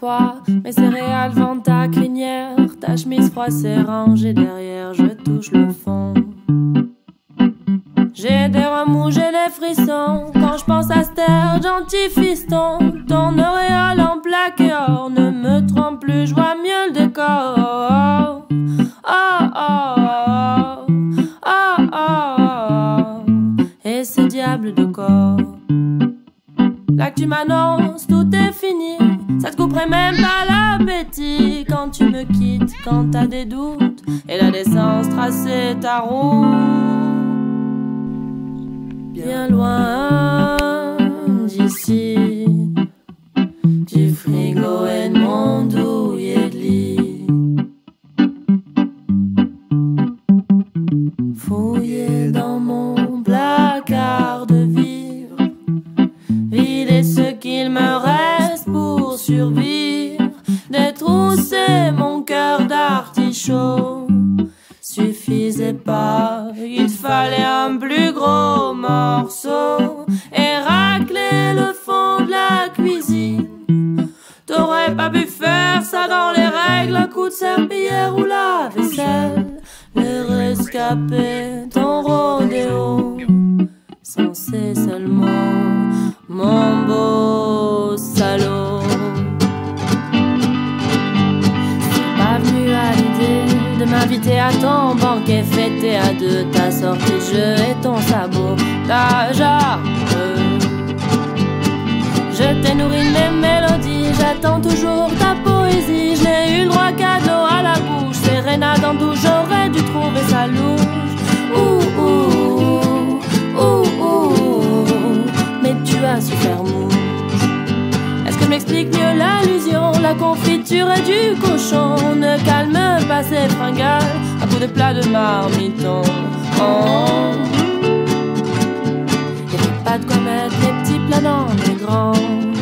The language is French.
toi. Mes céréales vendent ta crinière, ta chemise froissée rangée derrière, je touche le fond. J'ai des remous, j'ai des frissons quand je pense à cette terre, gentil fiston. Ton auréole en plaque et or ne me trompe plus, je vois mieux le décor. Oh, oh, oh, oh, oh. Et ce diable de corps. Là que tu m'annonces, tout est fini. Ça te couperait même pas l'appétit quand tu me quittes, quand t'as des doutes et la décence tracer ta route. Bien loin d'ici, du frigo et de mon douillet de lit. Fouiller dans mon placard de vivre, vider ce qu'il me reste pour survivre, détrousser mon cœur d'artichaut. Suffisait pas, il fallait un plus gros morceau et racler le fond de la cuisine. T'aurais pas pu faire ça dans les règles, un coup de serpillière ou la vaisselle. Les rescapés, ton rodéo, censé seulement mon beau salaud. C'est pas venu à l'idée de m'inviter à ton banquet fêté à deux, ta sortie jeu et ton sabot, ta jarre. Je t'ai nourri de mes mélodies, j'attends toujours ta poésie. Je n'ai eu le droit qu'à de l'eau à la bouche, sérénade en douce, j'aurais dû trouver sa louche. Ouh, ouh, ouh, ouh, mais tu as su faire mouche. Est-ce que je m'explique mieux l'allusion? La confiture et du cochon ne calme pas ces fringales à coups de plat de marmiton. Oh, y'avait pas de quoi mettre les petits plats dans les grands.